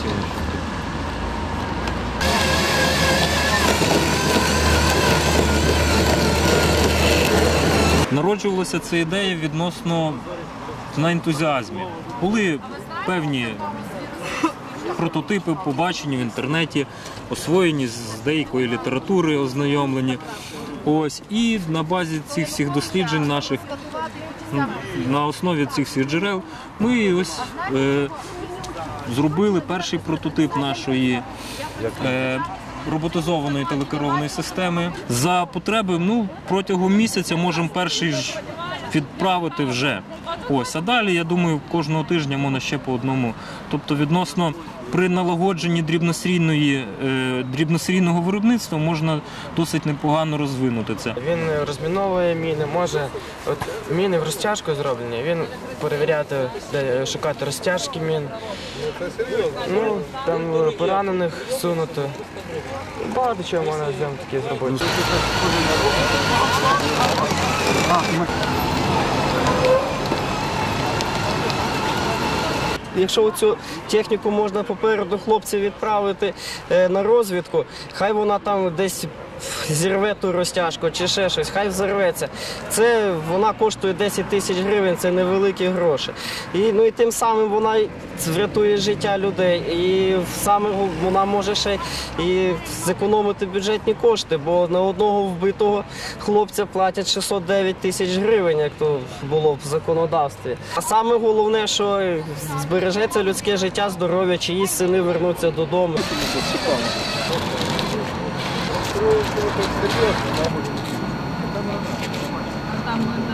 сьогоднішній день. Народжувалася ця ідея відносно на ентузіазмі. Були певні прототипи, побачені в інтернеті, освоєні з деякої літератури, ознайомлені. Ось. І на базі цих всіх досліджень наших, на основі цих всіх джерел, ми ось зробили перший прототип нашої роботизованої телекерованої системи. За потреби протягом місяця можемо перший ж відправити вже. Ось. А далі, я думаю, кожного тижня можна ще по одному. Тобто відносно при налагодженні дрібносерійного виробництва можна досить непогано розвинути це. Він розміновує міни, може, міни в розтяжку зроблені, він перевіряти, шукати розтяжки мін, там поранених сунути. Багато чого можна з ним таке зробити. Якщо цю техніку можна попереду хлопців відправити на розвідку, хай вона там десь зірве ту розтяжку чи ще щось, хай взорветься. Вона коштує 10 тисяч гривень, це невеликі гроші. І тим самим вона врятує життя людей. І саме вона може ще і зекономити бюджетні кошти, бо на одного вбитого хлопця платять 609 тисяч гривень, як то було в законодавстві. А саме головне, що збережеться людське життя, здоров'я, чиїсь сини вернуться додому. Там